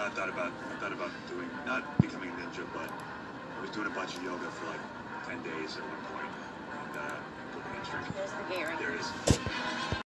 I thought about doing, not becoming a ninja, but I was doing a bunch of yoga for like 10 days at one point, and put the hamstring. There's the gate right There here. it is.